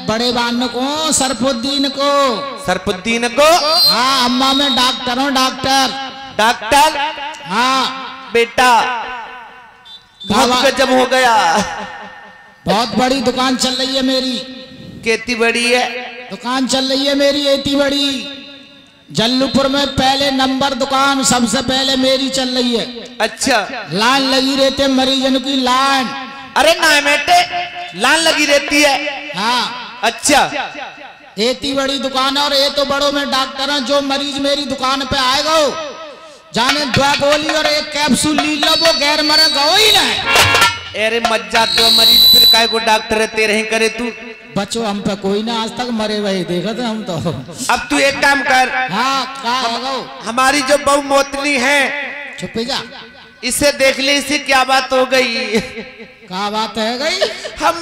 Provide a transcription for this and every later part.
बड़े बान को, सरफुद्दीन को। सरफुद्दीन को? हाँ अम्मा मैं डॉक्टर हूँ, डॉक्टर। डॉक्टर? हाँ बेटा बहुत गजब हो गया। बहुत बड़ी दुकान चल रही है मेरी। कितनी बड़ी है दुकान चल रही है मेरी? इतनी बड़ी। जल्लूपुर में पहले नंबर दुकान सबसे पहले मेरी चल रही है। अच्छा। लाइन लगी रहती है मरीजन की, लाइन। अरे ना बेटे, लाइन लगी रहती है? हाँ। अच्छा। इतनी बड़ी दुकान है और ये तो बड़ों में डॉक्टर है। जो मरीज मेरी दुकान पे आएगा जाने 2 गोली और 1 कैप्सूल ली लो, वो गैर मरेगा ही ना। अरे मत जा तो मरीज फिर काय को डॉक्टर है तेरे ही करे तू। बच्चों हम पे कोई ना आज तक मरे वही देखा थे हम तो। अब तू एक काम कर। हाँ क्या हमारी जो बहू मोतनी है, चुप जा, इसे देख ले, इसे क्या बात हो गई? क्या बात है गई? हम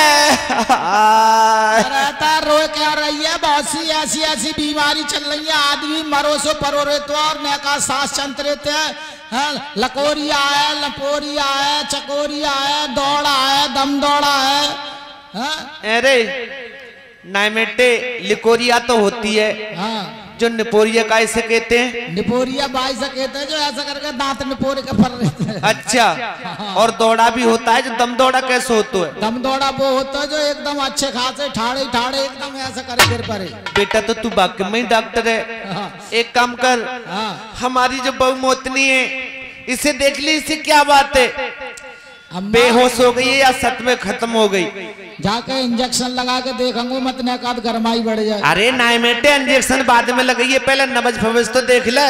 रहता रोए क्या रही है? बहुत सी ऐसी ऐसी बीमारी चल रही है, आदमी मरो सो परो रहते और नेका सांस चंत रहते हैं। लकोरिया है, लपोरिया है, चकोरिया है, दौड़ा है, दम दौड़ा है। अरे नाइमेटे लिकोरिया तो होती है। हाँ। जो निपोरिया का इसे कहते हैं? निपोरिया बाई से कहते हैं जो ऐसा करके दांत निपोरे के फर रहते हैं। अच्छा। और दौड़ा भी होता है? जो दम दौड़ा कैसे होता है? दम दौड़ा वो होता है जो एकदम अच्छे खासे ठाड़े ठाड़े एकदम ऐसा करे गिर पड़े। बेटा तो तू वाकई में डॉक्टर है। हाँ। एक काम कर। हाँ। हमारी जो बहू मोतनी है, इसे देख ली, इसे क्या बात है? बेहोश हो गई है या सच में खत्म हो गई? जाके इंजेक्शन लगा के देखूंगा, मत न का गरमाई बढ़ जाए। अरे नाई बेटे, इंजेक्शन बाद में लगाइए, पहले नबज फबज तो देख ले।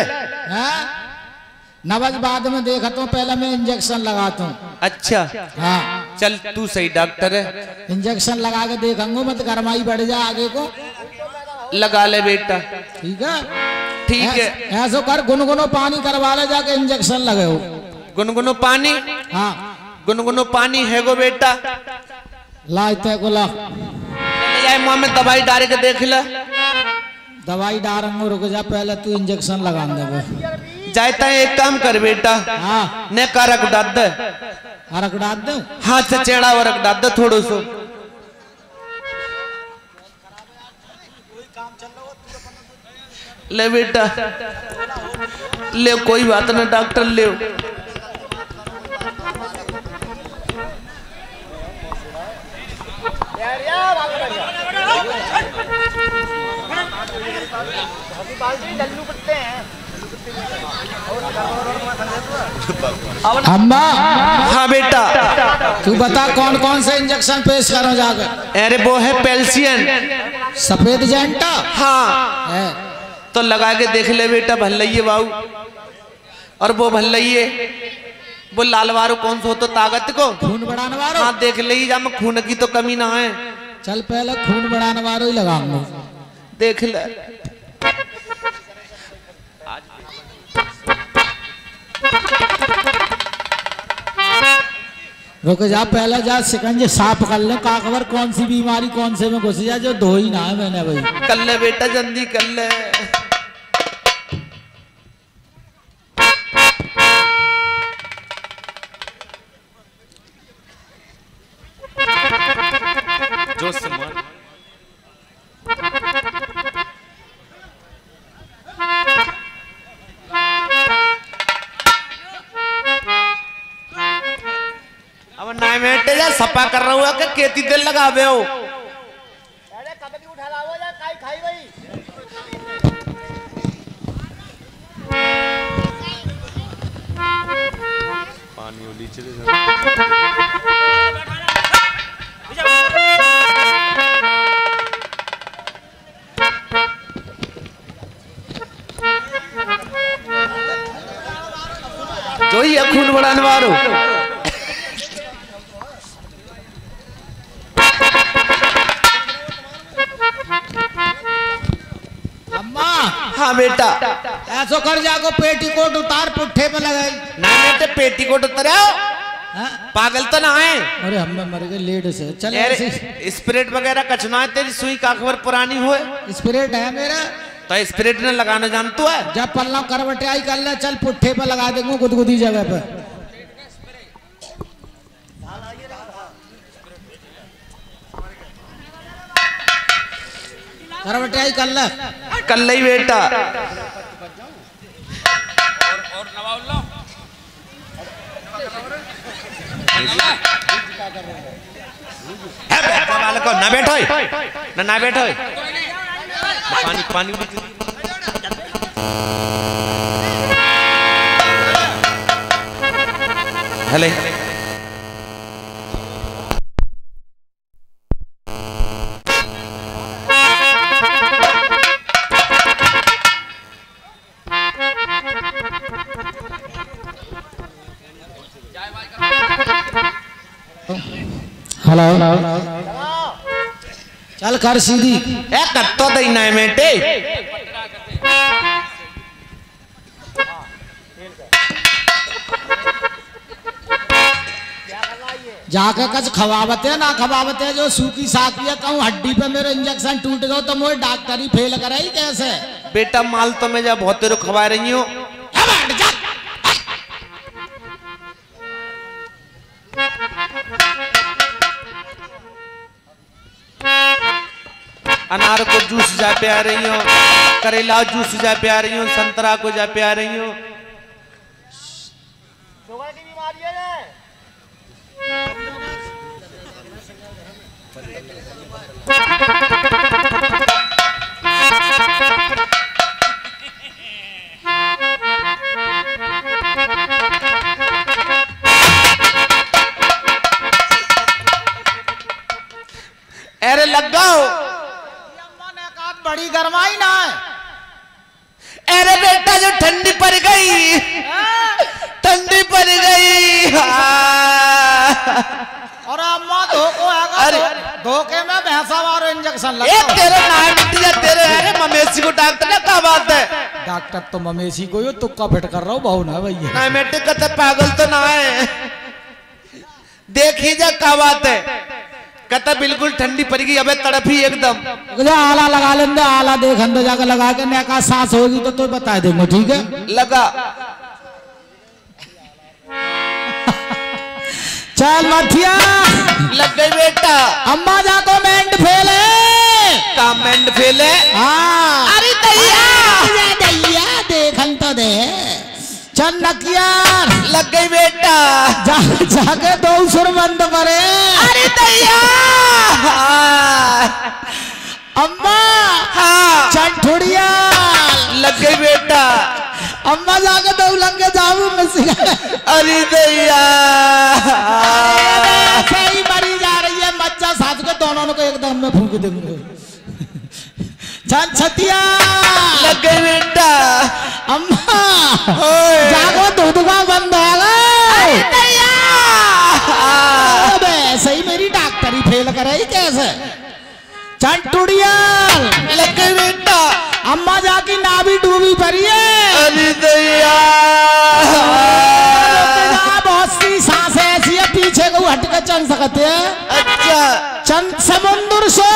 नबज बाद में देखा तो पहले मैं इंजेक्शन लगाता हूँ। अच्छा। हाँ चल तू सही डॉक्टर है। इंजेक्शन लगा के देखूंगा, मत गरमाई बढ़ जाए आगे को। लगा ले बेटा। ठीक है ठीक है। ऐसा कर, गुनगुनो पानी करवा ले जाके इंजेक्शन लगे हो। गुनगुनो पानी? हाँ गुनगुनो पानी है गो बेटा। लाते को ला माँ में दवाई डाल के देख ले। दवाई डालेंगे, रुक जा पहले तू इंजेक्शन लगा दे। जाता है, एक काम कर बेटा। हाँ। ने का रख डाल दे। रख डाल दे, हाथ से चेड़ा और रख डाल दे थोड़ो सो। ले बेटा ले, कोई बात ना डॉक्टर ले। अम्मा। हाँ बेटा। तू बता कौन कौन से इंजेक्शन पेश करो जाकर? अरे वो है पेल्सियन, सफेद जेंटा। हाँ है। तो लगा के देख ले बेटा, भल्लइये बाबू। और वो भल्लइये वो लाल वारो कौन सा हो तो ताकत को खून बढ़ाने वालों। हाँ देख ले, जा में खून की तो कमी ना है। चल पहले खून बढ़ाने वालों ही लगाऊंगा, देख ले। रुक जा पहले, जा शिकंजे साफ कर ले, का खबर कौन सी बीमारी कौन से में घुस जा जो धो ही ना है मैंने भाई। कर ले बेटा, जल्दी कर ले। जो सामान अब नाई बेटे जा सपा कर रहा हुआ कि खेती तेल लगावे हो। अरे कब की उठा लाओ जा, काई खाई भाई। पानी ओली चले जो ही खून बढ़ाने वालों। अम्मा। हाँ बेटा। ऐसो कर जाको पेटीकोट उतार, पुट्ठे पे लगाई। ना बेटे पेटीकोट उतर आओ। पागल तो ना है। अरे हम मर गए लेट से। चल स्पिरिट वगैरह कचना है तेरी सुई का खबर पुरानी हो। स्पिरिट है मेरा तो स्पिरिट ने लगाना जानतो है। जब पल्ला करवटियाई कर ले, चल पुट्ठे पे लगा देंगे गुदगुदी जगह पे। करवटियाई कर ले। कर ली बेटा। और नवाब लो ना बैठो ना बैठो पानी पानी हेले हेलो चल कर सीधी ए कत्तो दई ना बेटे जाके कच खवावते ना खवावते जो सूखी साकी है कहूँ हड्डी पे मेरे इंजेक्शन टूट गए तो मुझे डॉक्टरी फेल कराई कैसे बेटा माल तो मैं जब बहुत तेरे खवा रही हूँ अनार को जूस जा पे आ रही हूँ करेला जूस जा पे आ रही हूँ संतरा को जा पे आ रही हूँ शुगर की बीमारी है ना अरे लग जाओ अम्मा ने कहा बड़ी गरमाई ना है अरे बेटा जो ठंडी पड़ गई ठंडी पड़ गई और अम्मा धोखो है अरे धोखे में भैंसा मारो इंजेक्शन ये लगा तेरे नाम मिट्टी तेरे अरे ममेशी को डॉक्टर ने क्या बात है डॉक्टर तो मवेशी को ही तुक्का फिट कर रहा हूँ बहु ना भैया ना बेटे कहते पागल तो ना है देखिए जा क्या बात है कहता बिल्कुल ठंडी पड़ गई अबे तड़प ही एकदम आला लगा लेंगे आला देख अंदर जाकर लगा के नैका सांस होगी तो बता देंगे ठीक है लगा चल मथिया लग गई बेटा अम्मा जाको मेंट फेल है कमेंट फेल है हाँ अरे दैया दैया देखन तो दे चल नकिया लग गई बेटा जाके दो सुर बंद करे अरे दैया अम्मा हाँ चंठुड़िया लग गई बेटा अम्मा जाके दो लंगे जाऊ अरे दैया सही मरी जा रही है मच्चा साथ के दोनों को एकदम में फूंक देंगे चल छतिया लग गई बेटा अम्मा ओए जागो दूध का बंद है सही मेरी डॉक्टरी फेल कराई कैसे चंटुड़िया लग गई बेटा अम्मा जाकी नाभी डूबी पड़ी है अरे दैया बहुत सी सांसें ऐसी है पीछे को हट कर चल सकते हैं अच्छा चंद समुद्र सो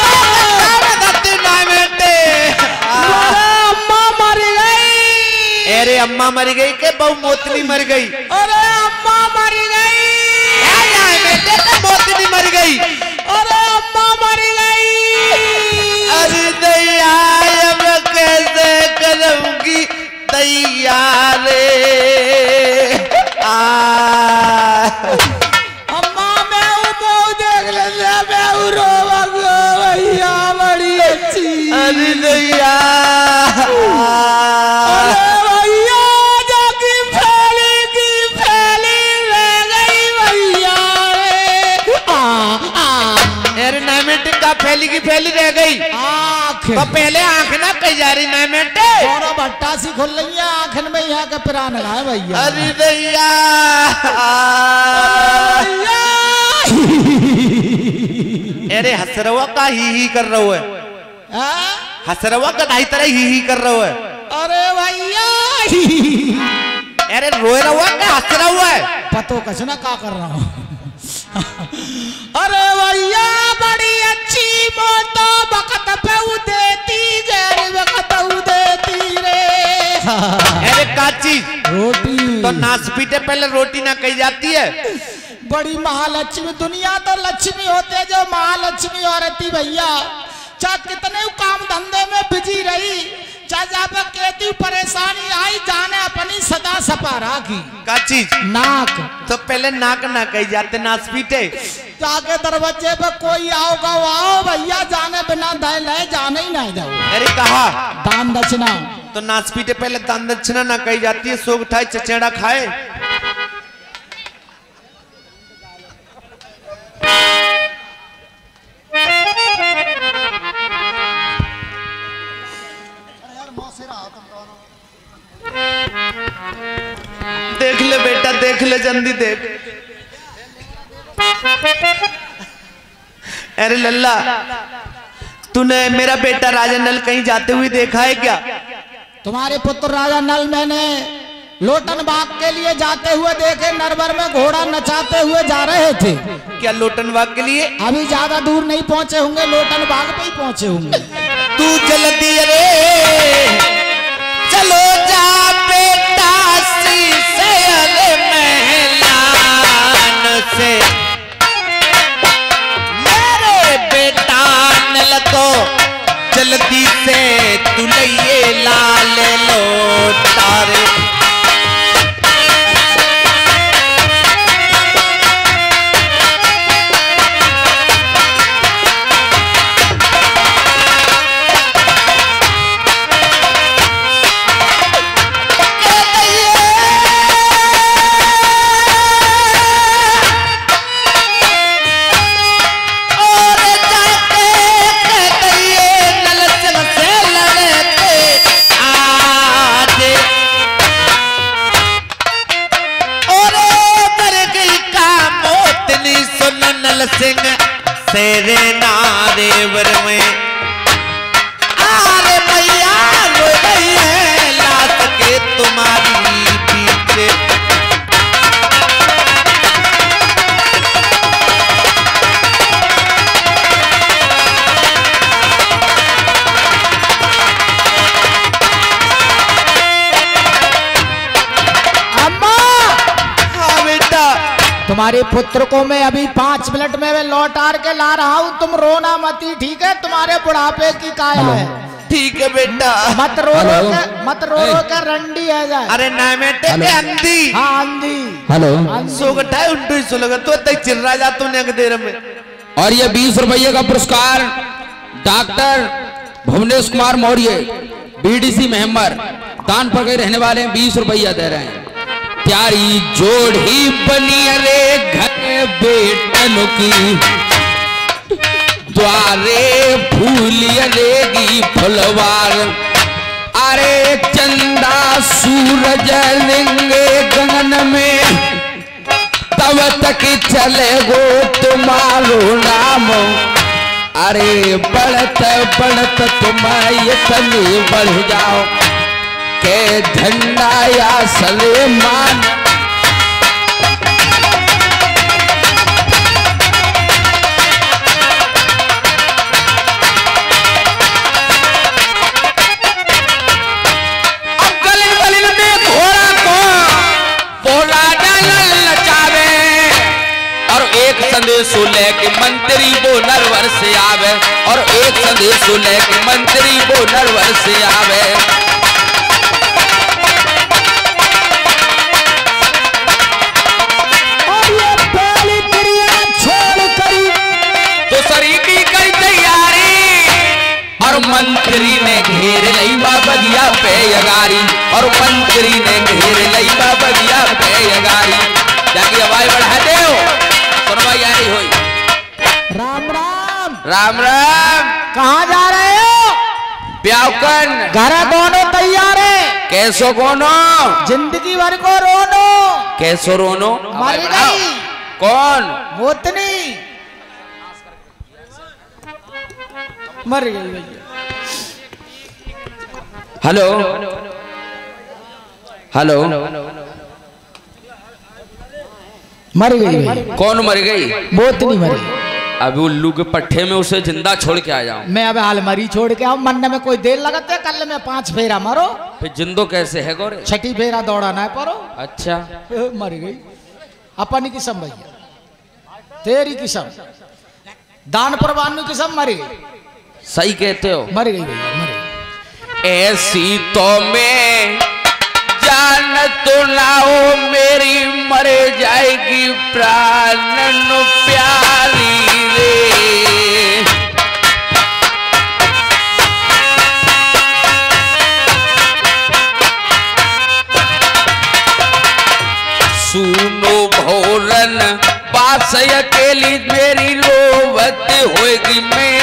अम्मा मर गई अरे अम्मा मर गई के बहु मोतनी मर गई अरे अम्मा मर गई बेटे का मोतनी मर गई अरे अम्मा मर गई अरे दैया अब कैसे करूंगी दैया रे अम्मा मैं वो देख ले मैं रोवांगा भैया बड़ी अच्छी अरे दैया अरे भैया जाकी फैली ले गई भैया रे अरे नामेट का फैली की फैली रह गई आँख तो पहले आंख ना कही जा रही नामेट और भट्टा सी खुल रही है आँखन में यहाँ का पिरान है भैया अरे दैया अरे हसरवा का ही कर रहा है हसरवा का ढाई तरह ही कर रहा है अरे भैया अरे रोए रहा का हंस रहा है पतो कछ ना का कर रहा हूँ अरे भैया बड़ी अच्छी मोतो बकत पे देती गैर बकत देती रे अरे काची रोटी तो नाच पीटे पहले रोटी ना कही जाती है बड़ी महालक्ष्मी दुनिया तो लक्ष्मी होते जो महालक्ष्मी औरती भैया चाहे कितने काम धंधे में बिजी रही, चाहे जब कहती परेशानी आई, जाने अपनी सदा सपा राखी। का चीज? नाक। तो पहले नाक ना कही जाते, नाच पीटे। जाके दरवाजे पे कोई आओगा, आओ भैया, जाने बिना दे ले जाने ही नहीं दो। अरे कहा दान दक्षिणा। तो नाच पीटे पहले दान दक्षिणा ना कही जाती है, सोग उठाए चचेड़ा खाए। देख ले बेटा, देख ले, जल्दी देख। अरे लल्ला, तूने मेरा बेटा राजा नल कहीं जाते हुए देखा है क्या? तुम्हारे पुत्र राजा नल मैंने लोटन बाग के लिए जाते हुए देखे, नरवर में घोड़ा नचाते हुए जा रहे थे। क्या लोटन बाग के लिए? अभी ज्यादा दूर नहीं पहुंचे होंगे, लोटन बाग पे ही पहुंचे होंगे। तू जल्दी रे चलो जा बेटा, शीशे महलान से मेरे बेटा नल को जल्दी से तू लइए लाल लोटारे। सिंह तेरे नारे वर में आरे भैया रो गई है, लाश के तुम्हारी पीछे। तुम्हारे पुत्र को मैं अभी 5 मिनट में लौट आर के ला रहा हूँ, तुम रोना मती, ठीक है? तुम्हारे बुढ़ापे की काया है। ठीक है बेटा, मत रो के रंडी है जाए। अरे ना बेटे के अंधी। हाँ अंधी। हेलो, सोगटा है उल्टू सो लगा तो तक चिल रहा जा तूने एक देर में। और ये 20 रुपये का पुरस्कार डॉक्टर भुवनेश कुमार मौर्य, बीडीसी मेहमर, दान पर गए रहने वाले 20 रुपया दे रहे हैं। प्यारी जोड़ी बनी रे घर बेटन की, द्वारे फूलिया रेगी फुलवार। अरे चंदा सूरज लिंगे गगन में, तब तक चले गो तुम्हारो नाम। अरे बढ़त बढ़त तुम इतनी बढ़ जाओ के झंडा या सलेमान। अब गलिन गलिन में घोड़ा को बोला डाल नचावे, और एक संदेश लेके मंत्री वो नरवर से आवे, और एक संदेश लेके मंत्री वो नरवर से आवे। मंत्री ने घेर लई बगिया पे यगारी, और मंत्री ने घेर लई बगिया पे यगारी। जाके आवाज बढ़ा दे, सुनवा यारी होई। राम राम। राम राम। कहाँ जा रहे हो? ब्यावकन। घर दोनों तैयार है? कैसो कोनो? जिंदगी भर को रोनो। कैसो रोनो? मर गई। कौन? मोतनी मर गई भैया। हेलो हेलो, मर गई। कौन मर गई? मोतनी मर गई। अभी उल्लू के पट्टे में उसे जिंदा छोड़ के आ जाऊं? मैं अब अलमारी छोड़ के आऊं, मन में कोई देर लगते, कल में 5 फेरा मारो। फिर जिंदो कैसे है गोरे? 6ठी फेरा दौड़ाना है परो। अच्छा, मर गई अपनी किस्म भैया, तेरी किस्म, दान प्रवान की किस्म मर गई। सही कहते हो। मर गई भैया, मर गई। ऐसी तो मैं जान तो ना हो मेरी मर जाएगी प्राणन प्यारी रे। सुनो भोरन पास अकेली मेरी रोवत होगी मैं